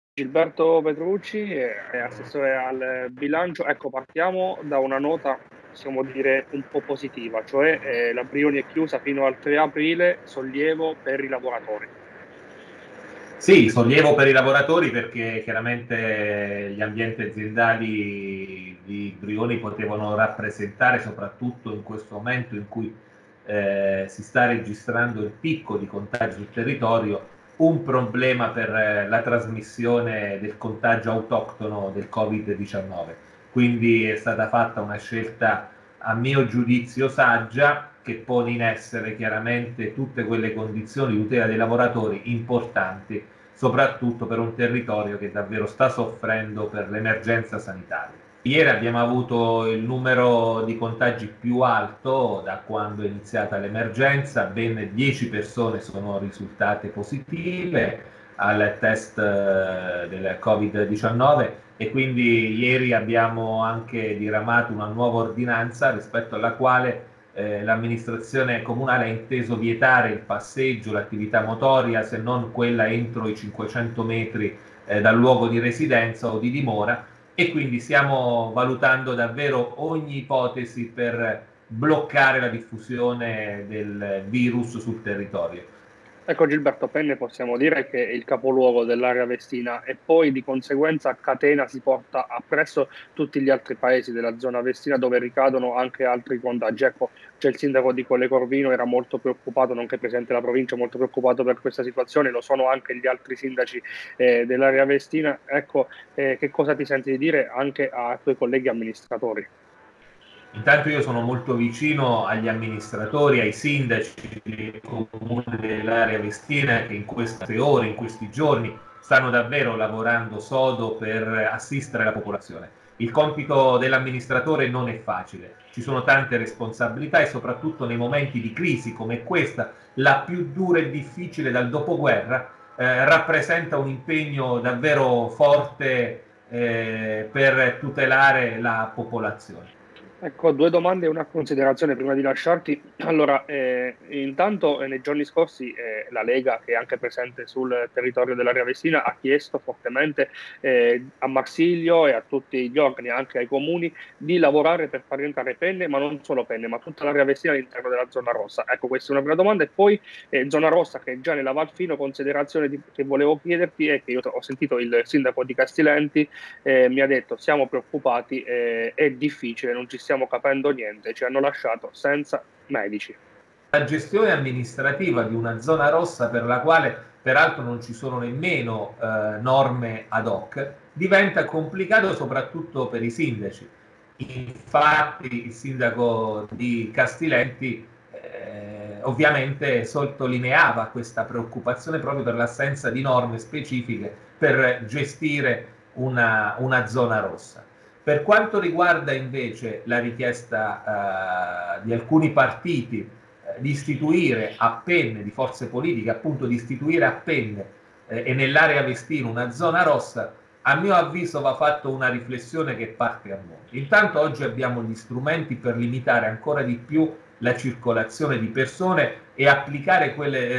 Gilberto Petrucci è assessore al bilancio. Ecco, partiamo da una nota, possiamo dire, un po' positiva, cioè la Brioni è chiusa fino al 3 aprile, sollievo per i lavoratori. Sì, sollievo per i lavoratori perché chiaramente gli ambienti aziendali di Brioni potevano rappresentare, soprattutto in questo momento in cui si sta registrando il picco di contagi sul territorio, un problema per la trasmissione del contagio autoctono del Covid-19. Quindi è stata fatta una scelta, a mio giudizio, saggia, che pone in essere chiaramente tutte quelle condizioni di tutela dei lavoratori importanti, soprattutto per un territorio che davvero sta soffrendo per l'emergenza sanitaria. Ieri abbiamo avuto il numero di contagi più alto da quando è iniziata l'emergenza, ben 10 persone sono risultate positive al test del Covid-19 e quindi ieri abbiamo anche diramato una nuova ordinanza rispetto alla quale l'amministrazione comunale ha inteso vietare il passeggio, l'attività motoria, se non quella entro i 500 metri dal luogo di residenza o di dimora, e quindi stiamo valutando davvero ogni ipotesi per bloccare la diffusione del virus sul territorio. Ecco, Gilberto, Penne possiamo dire che è il capoluogo dell'area vestina e poi di conseguenza a catena si porta appresso tutti gli altri paesi della zona vestina dove ricadono anche altri contagi. Ecco, c'è il sindaco di Colle Corvino, era molto preoccupato, nonché presidente della provincia, molto preoccupato per questa situazione, lo sono anche gli altri sindaci dell'area vestina. Ecco, che cosa ti senti di dire anche ai tuoi colleghi amministratori? Intanto io sono molto vicino agli amministratori, ai sindaci del comune dell'area vestina che in queste ore, in questi giorni, stanno davvero lavorando sodo per assistere la popolazione. Il compito dell'amministratore non è facile, ci sono tante responsabilità e soprattutto nei momenti di crisi come questa, la più dura e difficile dal dopoguerra, rappresenta un impegno davvero forte per tutelare la popolazione. Ecco, due domande e una considerazione prima di lasciarti. Allora, intanto nei giorni scorsi la Lega, che è anche presente sul territorio dell'area vestina, ha chiesto fortemente a Marsilio e a tutti gli organi, anche ai comuni, di lavorare per far rientrare Penne, ma non solo Penne, ma tutta l'area vestina all'interno della zona rossa. Ecco, questa è una prima domanda. E poi zona rossa, che è già nella Valfino, considerazione che volevo chiederti è che io ho sentito il sindaco di Castilenti mi ha detto siamo preoccupati, è difficile, non ci stiamo capendo niente, ci hanno lasciato senza medici. La gestione amministrativa di una zona rossa per la quale peraltro non ci sono nemmeno norme ad hoc diventa complicato soprattutto per i sindaci. Infatti il sindaco di Castilenti ovviamente sottolineava questa preoccupazione proprio per l'assenza di norme specifiche per gestire una zona rossa. Per quanto riguarda invece la richiesta di alcuni partiti di istituire a penne, di forze politiche appunto di istituire a penne e nell'area Vestina una zona rossa, a mio avviso va fatta una riflessione che parte a monte. Intanto oggi abbiamo gli strumenti per limitare ancora di più la circolazione di persone e applicare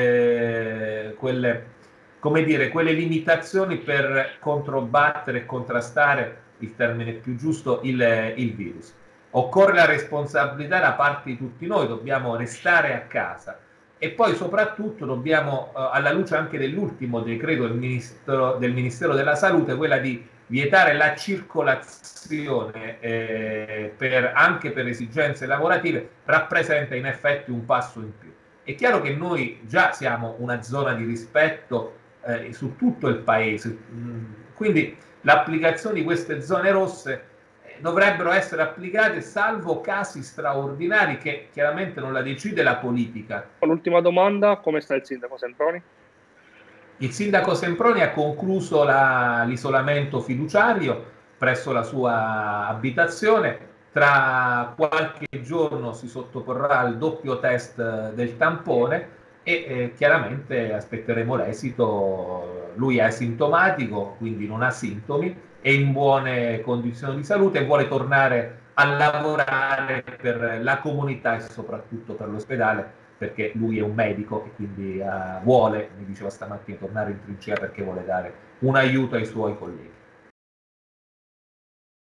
come dire, quelle limitazioni per controbattere e contrastare, il termine più giusto, il virus. Occorre la responsabilità da parte di tutti noi, dobbiamo restare a casa e poi soprattutto dobbiamo, alla luce anche dell'ultimo decreto del Ministero della Salute, quella di vietare la circolazione anche per esigenze lavorative, rappresenta in effetti un passo in più. È chiaro che noi già siamo una zona di rispetto su tutto il paese, quindi l'applicazione di queste zone rosse dovrebbero essere applicate salvo casi straordinari che chiaramente non la decide la politica. L'ultima domanda, come sta il sindaco Semproni? Il sindaco Semproni ha concluso l'isolamento fiduciario presso la sua abitazione. Tra qualche giorno si sottoporrà al doppio test del tampone e chiaramente aspetteremo l'esito. Lui è asintomatico, quindi non ha sintomi, è in buone condizioni di salute e vuole tornare a lavorare per la comunità e soprattutto per l'ospedale perché lui è un medico e quindi vuole, mi diceva stamattina, tornare in trincea perché vuole dare un aiuto ai suoi colleghi.